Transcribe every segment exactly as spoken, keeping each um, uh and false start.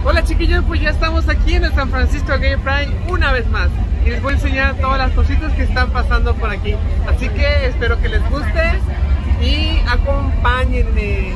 Hola chiquillos, pues ya estamos aquí en el San Francisco Gay Pride una vez más y les voy a enseñar todas las cositas que están pasando por aquí, así que espero que les guste y acompáñenme.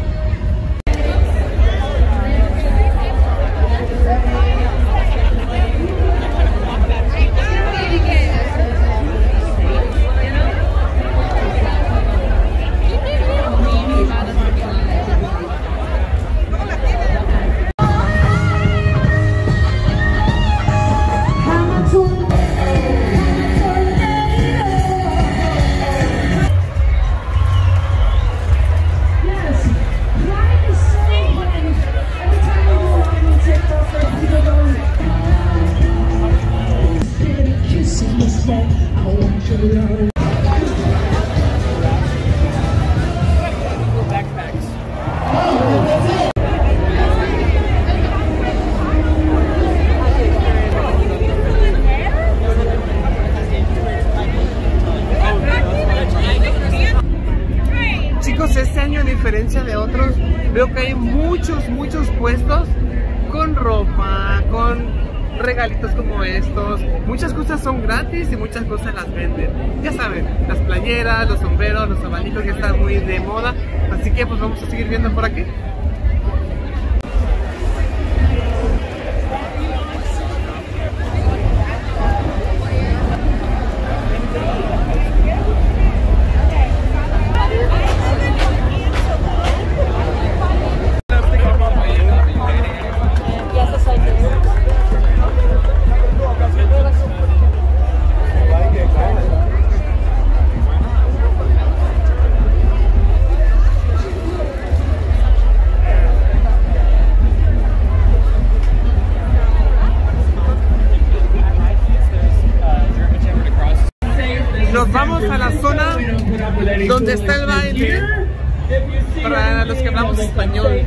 Chicos, este año a diferencia de otros, veo que hay muchos, muchos puestos con ropa, con regalitos como estos. Muchas cosas son gratis y muchas cosas las venden. Ya saben, las playeras, los sombreros, los abanicos que están muy de moda. Así que pues vamos a seguir viendo por aquí. Nos vamos a la zona donde está el baile para los que hablamos español.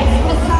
Express